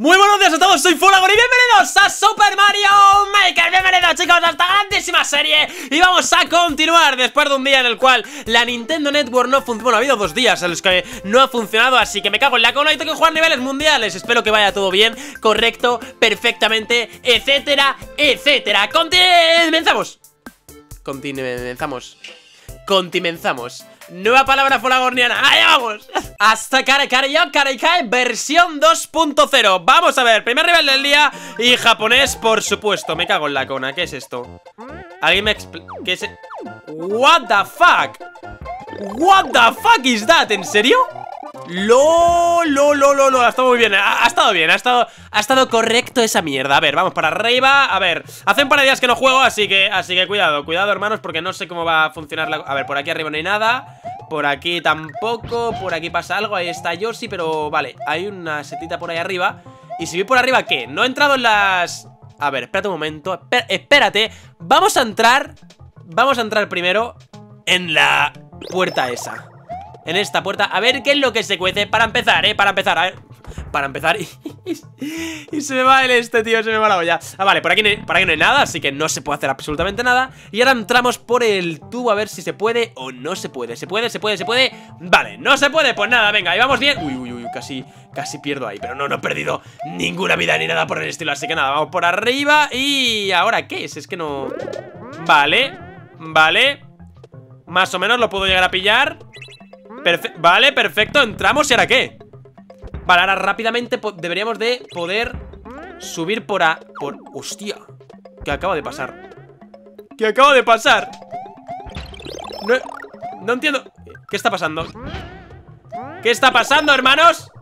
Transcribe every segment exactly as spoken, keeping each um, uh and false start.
Muy buenos días a todos, soy Folagor y bienvenidos a Super Mario Maker. Bienvenidos chicos a esta grandísima serie. Y vamos a continuar después de un día en el cual la Nintendo Network no funciona. Bueno, ha habido dos días en los que no ha funcionado, así que me cago en la cola y tengo que jugar niveles mundiales. Espero que vaya todo bien, correcto, perfectamente, etcétera, etcétera. Comenzamos Continuenzamos Continuenzamos Nueva palabra folagorniana, ¡ahí vamos! Hasta Karekarayo Karekai versión dos punto cero. Vamos a ver, primer nivel del día. Y japonés, por supuesto. Me cago en la cona, ¿qué es esto? ¿Alguien me explica? ¿Qué es? What the fuck? What the fuck is that? ¿En serio? Lo, lo, lo, lo, lo, ha estado muy bien, ha, ha estado bien, ha estado, ha estado correcto esa mierda. A ver, vamos para arriba, a ver, hace un par de días que no juego, así que, así que cuidado, cuidado hermanos, porque no sé cómo va a funcionar la... A ver, por aquí arriba no hay nada, por aquí tampoco, por aquí pasa algo, ahí está Yoshi, pero vale, hay una setita por ahí arriba. Y si voy por arriba, ¿qué? No he entrado en las... A ver, espérate un momento, espérate, espérate, vamos a entrar, vamos a entrar primero en la puerta esa. En esta puerta, a ver qué es lo que se cuece. Para empezar, eh, para empezar, a ver. Para empezar y, y se me va el este, tío, se me va la olla. Ah, vale, por aquí, no, por aquí no hay nada, así que no se puede hacer absolutamente nada. Y ahora entramos por el tubo a ver si se puede o no se puede. ¿Se puede? ¿Se puede? ¿Se puede? Vale, no se puede, pues nada, venga, ahí vamos bien. Uy, uy, uy, casi, casi pierdo ahí, pero no, no he perdido ninguna vida ni nada por el estilo. Así que nada, vamos por arriba. Y ahora, ¿qué es? Es que no... Vale, vale. Más o menos lo puedo llegar a pillar. Perfe vale, perfecto, entramos y ahora qué. Vale, ahora rápidamente deberíamos de poder subir por a... por... Hostia, ¿qué acaba de pasar? ¿Qué acaba de pasar? No, no entiendo. ¿Qué está pasando? ¿Qué está pasando, hermanos?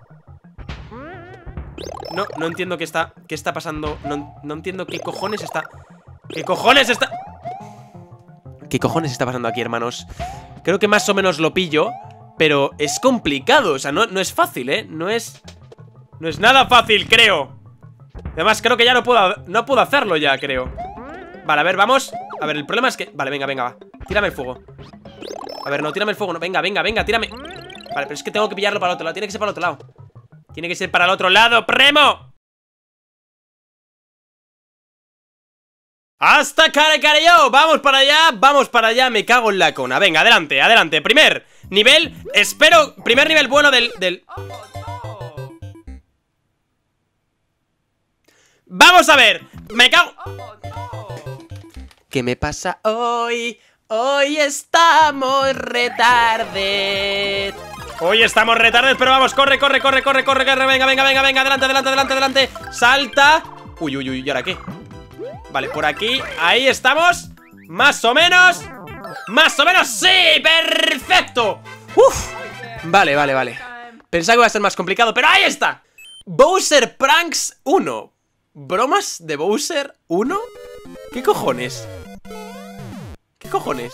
No, no entiendo qué está... ¿Qué está pasando? No, no entiendo qué cojones está... ¿Qué cojones está...? ¿Qué cojones está pasando aquí, hermanos? Creo que más o menos lo pillo, pero es complicado, o sea, no, no es fácil, ¿eh? No es... No es nada fácil, creo. Además, creo que ya no puedo, no puedo hacerlo ya, creo. Vale, a ver, vamos. A ver, el problema es que... Vale, venga, venga, va. Tírame el fuego. A ver, no, tírame el fuego, no. Venga, venga, venga, tírame. Vale, pero es que tengo que pillarlo para el otro lado. Tiene que ser para el otro lado. Tiene que ser para el otro lado, ¡Premo! ¡Hasta Karekarayo! ¡Vamos para allá! ¡Vamos para allá! Me cago en la cona. Venga, adelante, adelante. Primer nivel, espero, primer nivel bueno del... del... ¡Vamos a ver! ¡Me cago! ¿Qué me pasa hoy? Hoy estamos retarde. Hoy estamos retardes, pero vamos, corre, corre, corre, corre, corre, corre. Venga, venga, venga, venga, adelante, adelante, adelante, adelante. Salta. Uy, uy, uy, ¿y ahora qué? Vale, por aquí, ahí estamos. Más o menos. Más o menos, sí, perfecto. Uf. Vale, vale, vale. Pensaba que iba a ser más complicado, pero ahí está. Bowser Pranks uno. ¿Bromas de Bowser uno? ¿Qué cojones? ¿Qué cojones?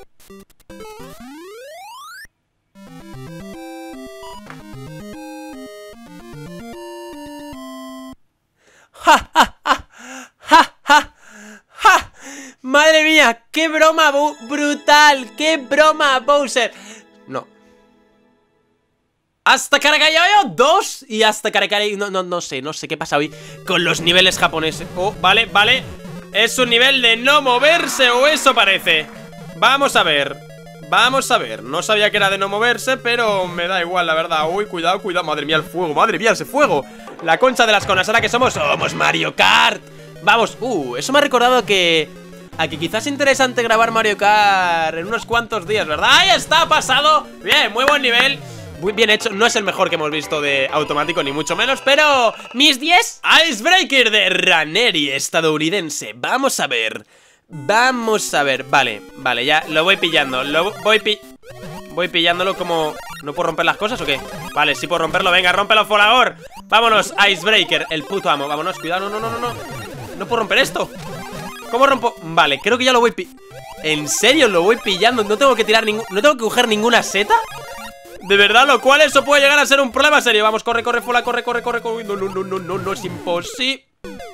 ¡Ja, ja, ja! ¡Ja, ja! ¡Ja! ¡Madre mía! ¡Qué broma brutal! ¡Qué broma, Bowser! No. Hasta Karekarayo dos y hasta Karekarayo... No, no, no sé, no sé qué pasa hoy con los niveles japoneses. Oh, vale, vale. Es un nivel de no moverse o eso parece. Vamos a ver. Vamos a ver. No sabía que era de no moverse, pero me da igual, la verdad. Uy, cuidado, cuidado. Madre mía, el fuego. Madre mía, ese fuego. La concha de las conas. Ahora que somos, somos Mario Kart. Vamos, uh, eso me ha recordado que... A que quizás es interesante grabar Mario Kart en unos cuantos días, ¿verdad? ¡Ahí está! ¡Pasado! Bien, muy buen nivel. Muy bien hecho, no es el mejor que hemos visto de automático, ni mucho menos, pero... ¿Mis diez? Icebreaker de Raneri, estadounidense. Vamos a ver. Vamos a ver, vale, vale, ya lo voy pillando. Lo voy pi... Voy pillándolo como... ¿No puedo romper las cosas o qué? Vale, sí puedo romperlo, venga, rómpelo, Folagor. Vámonos, Icebreaker, el puto amo. Vámonos, cuidado, no, no, no, no. No puedo romper esto. ¿Cómo rompo? Vale, creo que ya lo voy pi... ¿En serio lo voy pillando? No tengo que tirar ningún... ¿No tengo que coger ninguna seta? De verdad, lo cual eso puede llegar a ser un problema serio. Vamos, corre, corre, Fola, corre, corre, corre, corre. No, no, no, no, no, no, es imposible.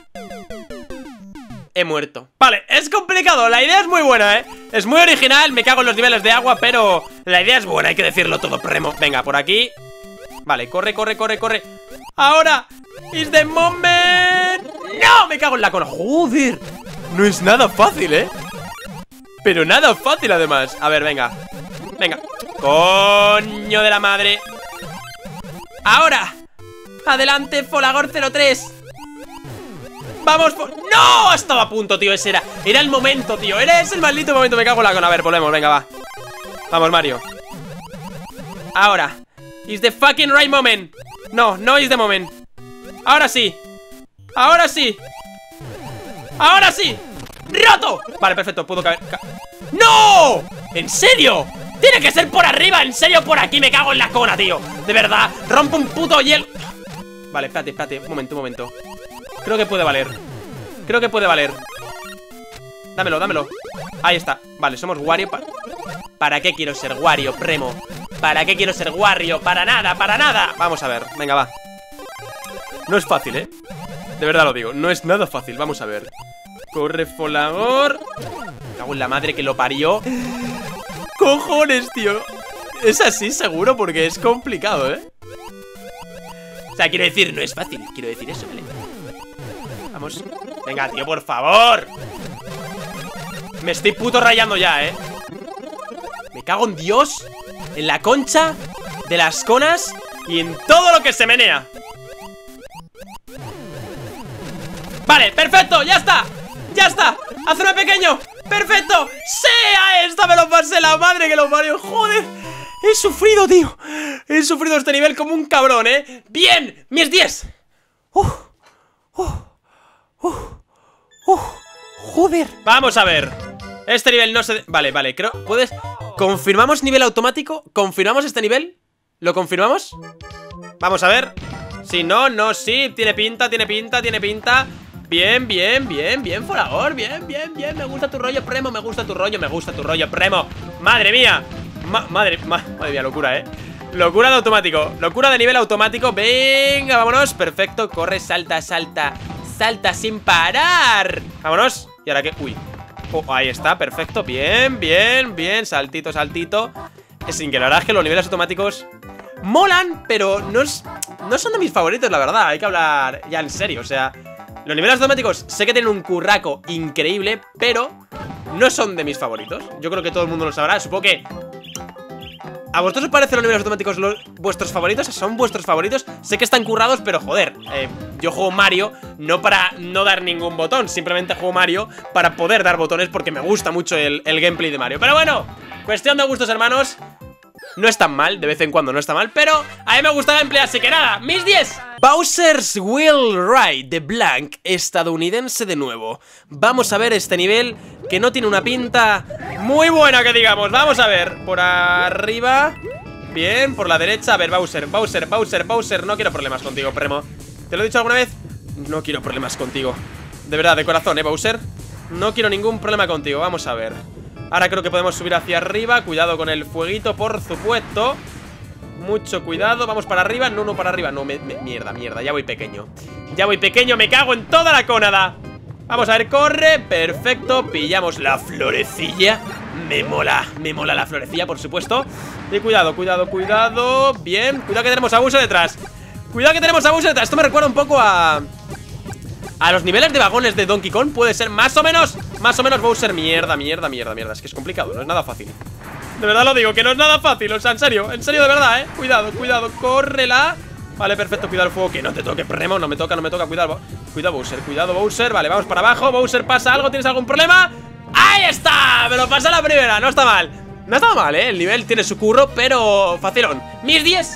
He muerto. Vale, es complicado, la idea es muy buena, ¿eh? Es muy original, me cago en los niveles de agua, pero la idea es buena, hay que decirlo todo, Premo. Venga, por aquí. Vale, corre, corre, corre, corre. Ahora. Is the moment. ¡No! Me cago en la cola. Joder. No es nada fácil, ¿eh? Pero nada fácil, además. A ver, venga. Venga. Coño de la madre. Ahora. Adelante, Folagor cero tres. Vamos, ¡no! Estaba a punto, tío, ese era Era el momento, tío, era ese el maldito momento. Me cago en la con, a ver, volvemos, venga, va. Vamos, Mario. Ahora. Is the fucking right moment. No, no is the moment. Ahora sí. Ahora sí. Ahora sí. ¡Roto! Vale, perfecto, puedo caber ca ¡no! ¿En serio? Tiene que ser por arriba, en serio, por aquí. Me cago en la cona, tío. De verdad, rompo un puto hielo. Vale, espérate, espérate, un momento, un momento. Creo que puede valer. Creo que puede valer. Dámelo, dámelo. Ahí está. Vale, somos Wario. pa ¿Para qué quiero ser Wario, Premo? ¿Para qué quiero ser Wario? Para nada, para nada. Vamos a ver, venga, va. No es fácil, ¿eh? De verdad lo digo, no es nada fácil. Vamos a ver. Corre, Folagor. Me cago en la madre que lo parió. Cojones, tío. Es así, seguro, porque es complicado, ¿eh? O sea, quiero decir, no es fácil. Quiero decir eso, ¿vale? Vamos. Venga, tío, por favor. Me estoy puto rayando ya, ¿eh? Me cago en Dios. En la concha de las conas y en todo lo que se menea. Vale, perfecto, ya está. Ya está, hazme pequeño. Perfecto, sí, a esta me lo pasé. La madre que lo parió, joder. He sufrido, tío. He sufrido este nivel como un cabrón, ¿eh? Bien, mis diez. Uh, uh, uh, uh, joder. Vamos a ver. Este nivel no se... Vale, vale, creo... ¿Puedes...? ¿Confirmamos nivel automático? ¿Confirmamos este nivel? ¿Lo confirmamos? Vamos a ver. Si no, no, sí. Tiene pinta, tiene pinta, tiene pinta. Bien, bien, bien, bien, Folagor. Bien, bien, bien. Me gusta tu rollo, Premo. Me gusta tu rollo, me gusta tu rollo, Premo. Madre mía. Ma madre, ma madre mía, locura, eh. Locura de automático. Locura de nivel automático. Venga, vámonos. Perfecto. Corre, salta, salta. Salta sin parar. Vámonos. ¿Y ahora qué? Uy. Oh, ahí está, perfecto, bien, bien, bien. Saltito, saltito. Es sin que la verdad es que los niveles automáticos molan, pero no, es, no son de mis favoritos, la verdad. Hay que hablar ya en serio, o sea, los niveles automáticos sé que tienen un curraco increíble, pero no son de mis favoritos. Yo creo que todo el mundo lo sabrá, supongo que... ¿A vosotros os parecen los niveles automáticos los, vuestros favoritos? ¿Son vuestros favoritos? Sé que están currados, pero joder, eh, yo juego Mario no para no dar ningún botón. Simplemente juego Mario para poder dar botones porque me gusta mucho el, el gameplay de Mario. Pero bueno, cuestión de gustos, hermanos. No es tan mal, de vez en cuando no está mal, pero a mí me gusta gameplay, así que nada, mis diez. Bowser's Will Ride de Blank, estadounidense de nuevo. Vamos a ver este nivel que no tiene una pinta muy buena que digamos. Vamos a ver, por arriba. Bien, por la derecha, a ver, Bowser, Bowser, Bowser, Bowser. No quiero problemas contigo, Premo. ¿Te lo he dicho alguna vez? No quiero problemas contigo. De verdad, de corazón, ¿eh, Bowser? No quiero ningún problema contigo, vamos a ver. Ahora creo que podemos subir hacia arriba. Cuidado con el fueguito, por supuesto. Mucho cuidado, vamos para arriba. No, no, para arriba, no, me, me, mierda, mierda. Ya voy pequeño, ya voy pequeño, me cago en toda la cónada. Vamos a ver, corre, perfecto. Pillamos la florecilla. Me mola, me mola la florecilla, por supuesto. Y cuidado, cuidado, cuidado. Bien, cuidado que tenemos a Bowser detrás. Cuidado que tenemos a Bowser detrás. Esto me recuerda un poco a... A los niveles de vagones de Donkey Kong. Puede ser más o menos, más o menos Bowser. Mierda, mierda, mierda, mierda. Es que es complicado, no es nada fácil. De verdad lo digo, que no es nada fácil. O sea, en serio, en serio, de verdad, eh. Cuidado, cuidado, córrela. Vale, perfecto, cuidado el fuego. Que no te toque, Premo, no me toca, no me toca. Cuidado, cuidado Bowser, cuidado Bowser. Vale, vamos para abajo, Bowser, ¿pasa algo? ¿Tienes algún problema? ¡Ahí está! Me lo pasa la primera, no está mal. No está mal, eh, el nivel tiene su curro, pero facilón. Mis diez.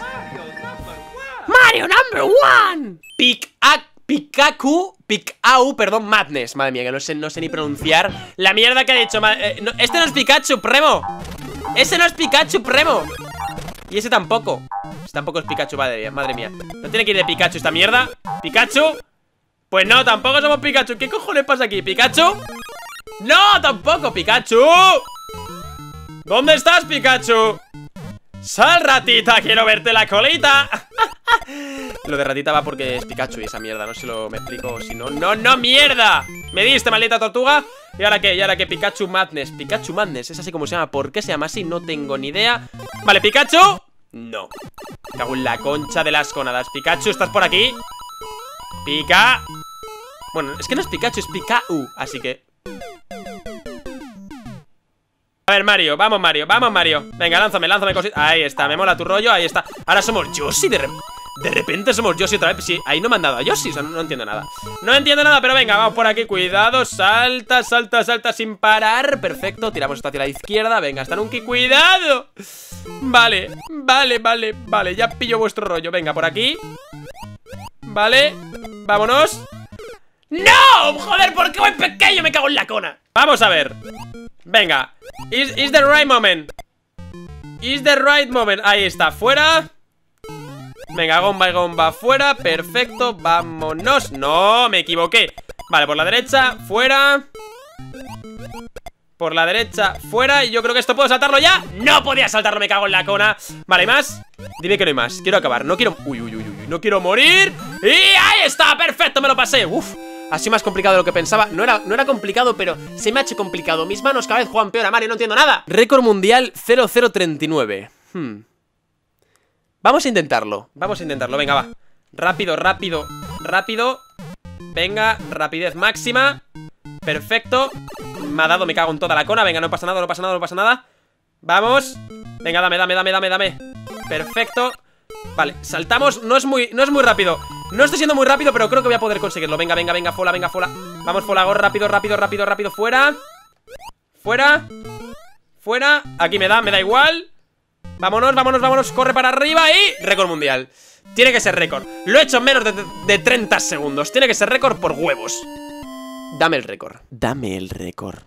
Mario number one. Pick up. Pikachu, Pikau, perdón, Madness. Madre mía, que no sé, no sé ni pronunciar la mierda que ha dicho. eh, no, Este no es Pikachu, Premo. Ese no es Pikachu, Premo. Y ese tampoco. Ese tampoco es Pikachu, madre mía, madre mía. No tiene que ir de Pikachu esta mierda. ¿Pikachu? Pues no, tampoco somos Pikachu. ¿Qué cojones pasa aquí? ¿Pikachu? No, tampoco, Pikachu. ¿Dónde estás, Pikachu? ¡Sal, ratita! ¡Quiero verte la colita! Lo de ratita va porque es Pikachu y esa mierda, no se lo me explico. Si no, no, no, mierda. Me diste, maldita tortuga. ¿Y ahora qué? ¿Y ahora qué? Pikachu Madness. Pikachu Madness, es así como se llama. ¿Por qué se llama así? No tengo ni idea. Vale, Pikachu. No. Me cago en la concha de las conadas. Pikachu, ¿estás por aquí? Pica. Bueno, es que no es Pikachu, es Pikachu. Así que... A ver, Mario, vamos Mario, vamos Mario. Venga, lánzame, lánzame cositas. Ahí está, me mola tu rollo, ahí está. Ahora somos Yoshi, de, re... de repente somos Yoshi otra vez. Sí, ahí no me han dado a Yoshi, o sea, no, no entiendo nada. No entiendo nada, pero venga, vamos por aquí. Cuidado, salta, salta, salta sin parar. Perfecto, tiramos esto hacia la izquierda. Venga, está Nunki, cuidado. Vale, vale, vale, vale, ya pillo vuestro rollo. Venga, por aquí. Vale, vámonos. ¡No! Joder, ¿por qué voy pequeño? Me cago en la cona. Vamos a ver. Venga, is, is the right moment. Is the right moment. Ahí está, fuera. Venga, gomba y gomba, fuera. Perfecto, vámonos. No, me equivoqué. Vale, por la derecha, fuera. Por la derecha, fuera. Y yo creo que esto puedo saltarlo ya. No podía saltarlo, me cago en la cona. Vale, ¿hay más? Dime que no hay más, quiero acabar, no quiero... Uy, uy, uy, uy, no quiero morir. Y ahí está, perfecto, me lo pasé. Uf, ha sido más complicado de lo que pensaba. No era, no era complicado, pero se me ha hecho complicado. Mis manos cada vez juegan peor a Mario, no entiendo nada. Récord mundial cero cero treinta y nueve. hmm. Vamos a intentarlo, vamos a intentarlo, venga, va. Rápido, rápido, rápido. Venga, rapidez máxima. Perfecto. Me ha dado, me cago en toda la cona. Venga, no pasa nada, no pasa nada, no pasa nada. Vamos. Venga, dame, dame, dame, dame, dame. Perfecto. Vale, saltamos, no es muy, no es muy rápido. No estoy siendo muy rápido, pero creo que voy a poder conseguirlo. Venga, venga, venga, fola, venga, fola. Vamos, Folagor, rápido, rápido, rápido, rápido. Fuera. Fuera. Fuera. Aquí me da, me da igual. Vámonos, vámonos, vámonos. Corre para arriba y... récord mundial. Tiene que ser récord. Lo he hecho en menos de, de treinta segundos. Tiene que ser récord por huevos. Dame el récord. Dame el récord.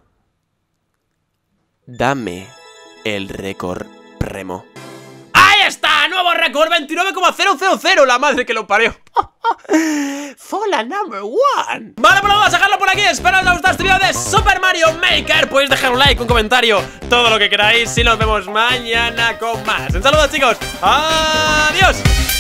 Dame el récord, Premo. ¡Ahí está! ¡Nuevo récord! veintinueve coma cero cero cero. La madre que lo parió. Fola number one. Vale, pues vamos a dejarlo por aquí. Espero que os haya gustado este video de Super Mario Maker. Podéis dejar un like, un comentario, todo lo que queráis. Y nos vemos mañana con más. Un saludo, chicos. Adiós.